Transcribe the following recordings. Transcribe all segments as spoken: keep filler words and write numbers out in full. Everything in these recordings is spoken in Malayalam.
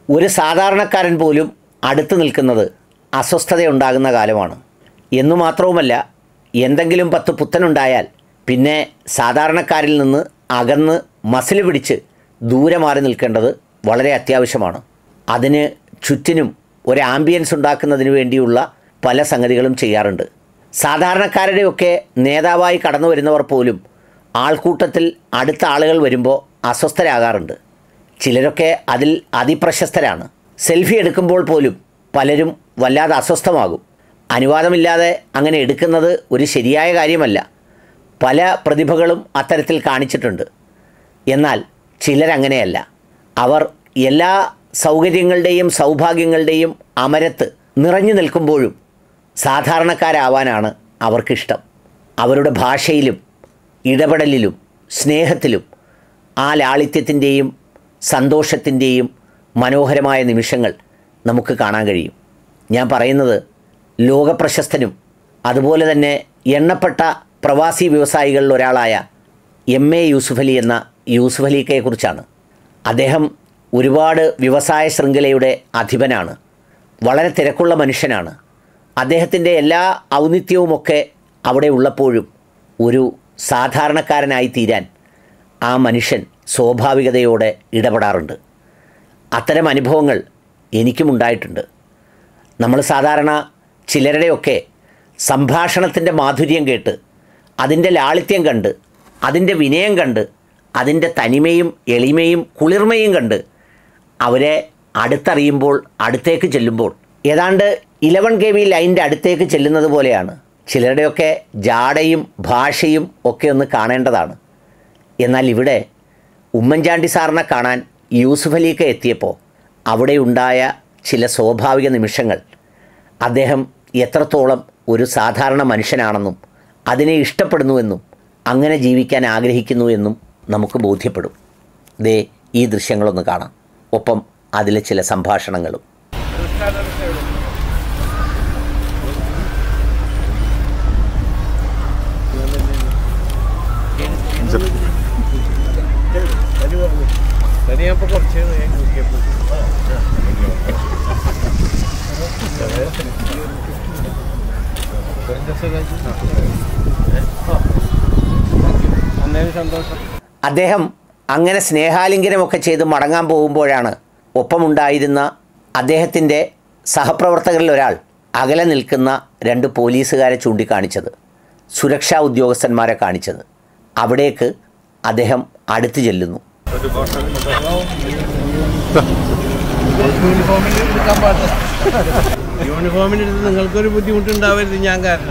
ഒരു സാധാരണക്കാരൻ പോലും അടുത്ത് നിൽക്കുന്നത് അസ്വസ്ഥതയുണ്ടാകുന്ന കാലമാണ്. എന്നു മാത്രവുമല്ല, എന്തെങ്കിലും പത്ത് പുത്തനുണ്ടായാൽ പിന്നെ സാധാരണക്കാരിൽ നിന്ന് അകന്ന് മസിൽ പിടിച്ച് ദൂരെ മാറി നിൽക്കേണ്ടത് വളരെ അത്യാവശ്യമാണ്. അതിന് ചുറ്റിനും ഒരു ആംബിയൻസ് ഉണ്ടാക്കുന്നതിന് വേണ്ടിയുള്ള പല സംഗതികളും ചെയ്യാറുണ്ട്. സാധാരണക്കാരുടെയൊക്കെ നേതാവായി കടന്നു വരുന്നവർ പോലും ആൾക്കൂട്ടത്തിൽ അടുത്ത ആളുകൾ വരുമ്പോൾ അസ്വസ്ഥരാകാറുണ്ട്. ചിലരൊക്കെ അതിൽ അതിപ്രശസ്തരാണ്. സെൽഫി എടുക്കുമ്പോൾ പോലും പലരും വല്ലാതെ അസ്വസ്ഥമാകും. അനുവാദമില്ലാതെ അങ്ങനെ എടുക്കുന്നത് ഒരു ശരിയായ കാര്യമല്ല. പല പ്രതിഭകളും അത്തരത്തിൽ കാണിച്ചിട്ടുണ്ട്. എന്നാൽ ചിലരങ്ങനെയല്ല. അവർ എല്ലാ സൗകര്യങ്ങളുടെയും സൗഭാഗ്യങ്ങളുടെയും അമരത്ത് നിറഞ്ഞു നിൽക്കുമ്പോഴും സാധാരണക്കാരാവാനാണ് അവർക്കിഷ്ടം. അവരുടെ ഭാഷയിലും ഇടപെടലിലും സ്നേഹത്തിലും ആ ലാളിത്യത്തിൻ്റെയും സന്തോഷത്തിൻ്റെയും മനോഹരമായ നിമിഷങ്ങൾ നമുക്ക് കാണാൻ കഴിയും. ഞാൻ പറയുന്നത് ലോകപ്രശസ്തനും അതുപോലെ തന്നെ എണ്ണപ്പെട്ട പ്രവാസി വ്യവസായികളിൽ ഒരാളായ എം എ യൂസുഫലി എന്ന യൂസുഫലിക്കയെക്കുറിച്ചാണ്. അദ്ദേഹം ഒരുപാട് വ്യവസായ ശൃംഖലയുടെ അധിപനാണ്. വളരെ തിരക്കുള്ള മനുഷ്യനാണ്. അദ്ദേഹത്തിൻ്റെ എല്ലാ ഔന്നിത്യവുമൊക്കെ അവിടെ ഉള്ളപ്പോഴും ഒരു സാധാരണക്കാരനായി തീരാൻ ആ മനുഷ്യൻ സ്വാഭാവികതയോടെ ഇടപെടാറുണ്ട്. അത്തരം അനുഭവങ്ങൾ എനിക്കും ഉണ്ടായിട്ടുണ്ട്. നമ്മൾ സാധാരണ ചിലരുടെയൊക്കെ സംഭാഷണത്തിൻ്റെ മാധുര്യം കേട്ട് അതിൻ്റെ ലാളിത്യം കണ്ട് അതിൻ്റെ വിനയം കണ്ട് അതിൻ്റെ തനിമയും എളിമയും കുളിർമയും കണ്ട് അവരെ അടുത്തറിയുമ്പോൾ അടുത്തേക്ക് ചെല്ലുമ്പോൾ ഏതാണ്ട് ഇലവൻ കെ വി ലൈൻ്റെ അടുത്തേക്ക് ചെല്ലുന്നത് പോലെയാണ്. ചിലരുടെയൊക്കെ ജാടയും ഭാഷയും ഒക്കെ ഒന്ന് കാണേണ്ടതാണ്. എന്നാൽ ഇവിടെ ഉമ്മൻചാണ്ടി സാറിനെ കാണാൻ യൂസുഫലിക്ക എത്തിയപ്പോൾ അവിടെ ഉണ്ടായ ചില സ്വാഭാവിക നിമിഷങ്ങൾ അദ്ദേഹം എത്രത്തോളം ഒരു സാധാരണ മനുഷ്യനാണെന്നും അതിനെ ഇഷ്ടപ്പെടുന്നുവെന്നും അങ്ങനെ ജീവിക്കാൻ ആഗ്രഹിക്കുന്നു എന്നും നമുക്ക് ബോധ്യപ്പെടും. ദേ ഈ ദൃശ്യങ്ങളൊന്ന് കാണാം. ഒപ്പം അതിലെ ചില സംഭാഷണങ്ങളും. അദ്ദേഹം അങ്ങനെ സ്നേഹാലിംഗനമൊക്കെ ചെയ്ത് മടങ്ങാൻ പോകുമ്പോഴാണ് ഒപ്പമുണ്ടായിരുന്ന അദ്ദേഹത്തിൻ്റെ സഹപ്രവർത്തകരിൽ ഒരാൾ അകലെ നിൽക്കുന്ന രണ്ട് പോലീസുകാരെ ചൂണ്ടിക്കാണിച്ചത്, സുരക്ഷാ ഉദ്യോഗസ്ഥന്മാരെ കാണിച്ചത്. അവിടേക്ക് അദ്ദേഹം അടുത്ത് ചെല്ലുന്നു. യൂണിഫോമിനെടുത്ത് നിങ്ങൾക്കൊരു ബുദ്ധിമുട്ടുണ്ടാവരുത്, ഞാൻ കാരണം.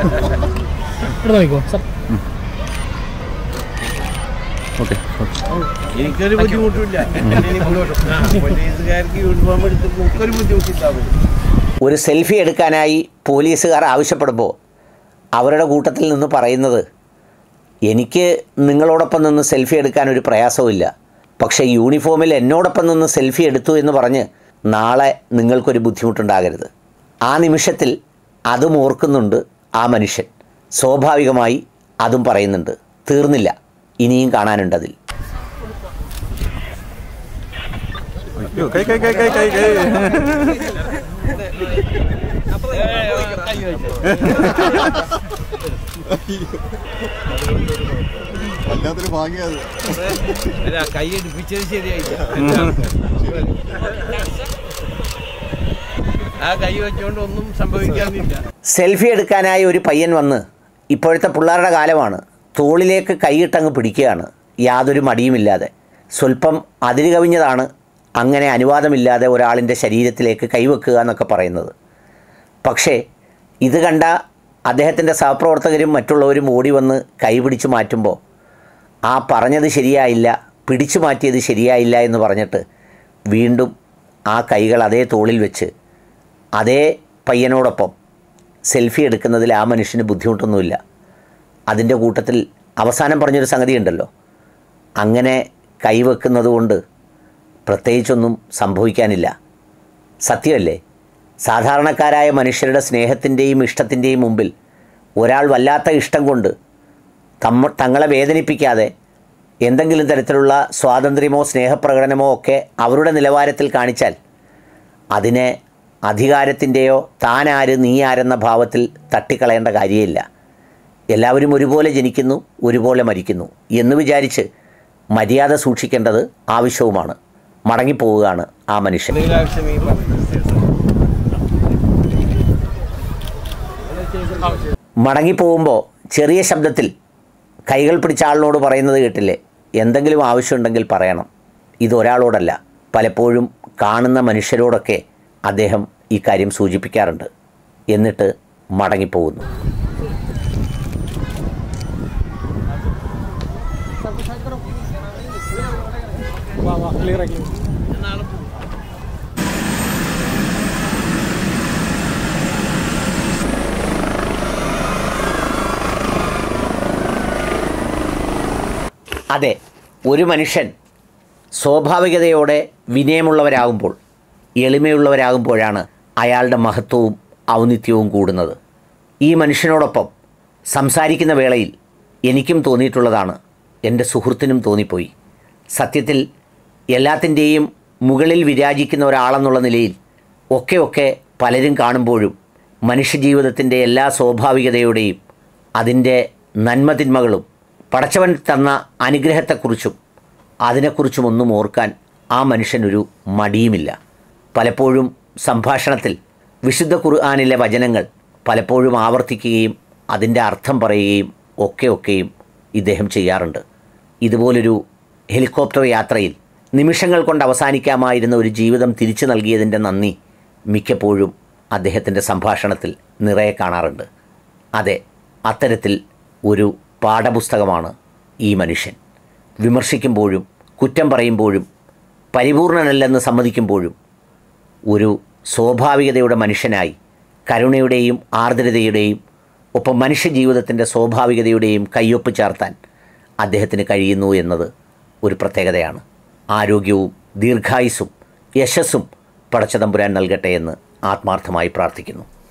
എനിക്കൊരു ബുദ്ധിമുട്ടില്ല. പോലീസുകാർക്ക് യൂണിഫോം എടുത്ത് നമുക്കൊരു ബുദ്ധിമുട്ടുണ്ടാവില്ല. ഒരു സെൽഫി എടുക്കാനായി പോലീസുകാർ ആവശ്യപ്പെടുമ്പോൾ അവരുടെ കൂട്ടത്തിൽ നിന്ന് പറയുന്നത്, എനിക്ക് നിങ്ങളോടൊപ്പം നിന്ന് സെൽഫി എടുക്കാൻ ഒരു പ്രയാസവുമില്ല, പക്ഷേ യൂണിഫോമിൽ എന്നോടൊപ്പം നിന്ന് സെൽഫി എടുത്തു എന്ന് പറഞ്ഞ് നാളെ നിങ്ങൾക്കൊരു ബുദ്ധിമുട്ടുണ്ടാകരുത്. ആ നിമിഷത്തിൽ അതും ഓർക്കുന്നുണ്ട് ആ മനുഷ്യൻ. സ്വാഭാവികമായി അതും പറയുന്നുണ്ട്. തീർന്നില്ല, ഇനിയും കാണാനുണ്ടതിൽ. കൈയടിപ്പിച്ചത് ശരിയായില്ല. ആ കൈ വെച്ചുകൊണ്ട് ഒന്നും സംഭവിക്കാനില്ല. സെൽഫി എടുക്കാനായി ഒരു പയ്യൻ വന്ന്, ഇപ്പോഴത്തെ പിള്ളേരുടെ കാലമാണ്, തോളിലേക്ക് കൈയിട്ടങ്ങ് പിടിക്കുകയാണ് യാതൊരു മടിയുമില്ലാതെ. സ്വല്പം അതിര് കവിഞ്ഞതാണ് അങ്ങനെ അനുവാദമില്ലാതെ ഒരാളിൻ്റെ ശരീരത്തിലേക്ക് കൈവെക്കുക എന്നൊക്കെ പറയുന്നത്. പക്ഷേ ഇത് കണ്ട അദ്ദേഹത്തിൻ്റെ സഹപ്രവർത്തകരും മറ്റുള്ളവരും ഓടി വന്ന് കൈ പിടിച്ചു മാറ്റുമ്പോൾ ആ പറഞ്ഞത് ശരിയായില്ല, പിടിച്ചു മാറ്റിയത് ശരിയായില്ല എന്ന് പറഞ്ഞിട്ട് വീണ്ടും ആ കൈകൾ അതേ തോളിൽ വെച്ച് അതേ പയ്യനോടൊപ്പം സെൽഫി എടുക്കുന്നതിൽ ആ മനുഷ്യന് ബുദ്ധിമുട്ടൊന്നുമില്ല. അതിൻ്റെ കൂട്ടത്തിൽ അവസാനം പറഞ്ഞൊരു സംഗതി ഉണ്ടല്ലോ, അങ്ങനെ കൈവെക്കുന്നത് കൊണ്ട് പ്രത്യേകിച്ചൊന്നും സംഭവിക്കാനില്ല. സത്യമല്ലേ? സാധാരണക്കാരായ മനുഷ്യരുടെ സ്നേഹത്തിൻ്റെയും ഇഷ്ടത്തിൻ്റെയും മുമ്പിൽ ഒരാൾ വല്ലാത്ത ഇഷ്ടം കൊണ്ട് തമ്മ തങ്ങളെ വേദനിപ്പിക്കാതെ എന്തെങ്കിലും തരത്തിലുള്ള സ്വാതന്ത്ര്യമോ സ്നേഹപ്രകടനമോ ഒക്കെ അവരുടെ നിലവാരത്തിൽ കാണിച്ചാൽ അതിനെ അധികാരത്തിൻ്റെയോ താനാര് നീ ആരെന്ന ഭാവത്തിൽ തട്ടിക്കളയേണ്ട കാര്യമില്ല. എല്ലാവരും ഒരുപോലെ ജനിക്കുന്നു, ഒരുപോലെ മരിക്കുന്നു എന്ന് വിചാരിച്ച് മര്യാദ സൂക്ഷിക്കേണ്ടത് ആവശ്യവുമാണ്. മടങ്ങിപ്പോവുകയാണ് ആ മനുഷ്യൻ. മടങ്ങിപ്പോകുമ്പോൾ ചെറിയ ശബ്ദത്തിൽ കൈകൾ പിടിച്ച ആളിനോട് പറയുന്നത് കേട്ടില്ലേ, എന്തെങ്കിലും ആവശ്യമുണ്ടെങ്കിൽ പറയണം. ഇതൊരാളോടല്ല, പലപ്പോഴും കാണുന്ന മനുഷ്യരോടൊക്കെ അദ്ദേഹം ഈ കാര്യം സൂചിപ്പിക്കാറുണ്ട്. എന്നിട്ട് മടങ്ങിപ്പോകുന്നു. അതെ, ഒരു മനുഷ്യൻ സ്വാഭാവികതയോടെ വിനയമുള്ളവരാകുമ്പോൾ, എളിമയുള്ളവരാകുമ്പോഴാണ് അയാളുടെ മഹത്വവും ഔന്നിത്യവും കൂടുന്നത്. ഈ മനുഷ്യനോടൊപ്പം സംസാരിക്കുന്ന വേളയിൽ എനിക്കും തോന്നിയിട്ടുള്ളതാണ്, എൻ്റെ സുഹൃത്തിനും തോന്നിപ്പോയി. സത്യത്തിൽ എല്ലാത്തിൻ്റെയും മുകളിൽ വിരാജിക്കുന്ന ഒരാളെന്നുള്ള നിലയിൽ ഒക്കെ ഒക്കെ പലരും കാണുമ്പോഴും മനുഷ്യജീവിതത്തിൻ്റെ എല്ലാ സ്വാഭാവികതയുടെയും അതിൻ്റെ നന്മതിന്മകളും പടച്ചവൻ തന്ന അനുഗ്രഹത്തെക്കുറിച്ചും അതിനെക്കുറിച്ചുമൊന്നും ഓർക്കാൻ ആ മനുഷ്യനൊരു മടിയുമില്ല. പലപ്പോഴും സംഭാഷണത്തിൽ വിശുദ്ധ ഖുർആനിലെ വചനങ്ങൾ പലപ്പോഴും ആവർത്തിക്കുകയും അതിൻ്റെ അർത്ഥം പറയുകയും ഒക്കെ ഒക്കെയും ഇദ്ദേഹം ചെയ്യാറുണ്ട്. ഇതുപോലൊരു ഹെലികോപ്റ്റർ യാത്രയിൽ നിമിഷങ്ങൾ കൊണ്ട് അവസാനിക്കാമായിരുന്ന ഒരു ജീവിതം തിരിച്ചു നൽകിയതിൻ്റെ നന്ദി മിക്കപ്പോഴും അദ്ദേഹത്തിൻ്റെ സംഭാഷണത്തിൽ നിറയെ കാണാറുണ്ട്. അതെ, അത്തരത്തിൽ ഒരു പാഠപുസ്തകമാണ് ഈ മനുഷ്യൻ. വിമർശിക്കുമ്പോഴും കുറ്റം പറയുമ്പോഴും പരിപൂർണനല്ലെന്ന് സമ്മതിക്കുമ്പോഴും ഒരു സ്വാഭാവികതയുടെ മനുഷ്യനായി കരുണയുടെയും ആർദ്രതയുടെയും ഒപ്പം മനുഷ്യജീവിതത്തിൻ്റെ സ്വാഭാവികതയുടെയും കയ്യൊപ്പ് ചേർത്താൻ അദ്ദേഹത്തിന് കഴിയുന്നു എന്നത് ഒരു പ്രത്യേകതയാണ്. ആരോഗ്യവും ദീർഘായുസ്സും യശസ്സും പടച്ചതമ്പുരാൻ നൽകട്ടെ എന്ന് ആത്മാർത്ഥമായി പ്രാർത്ഥിക്കുന്നു.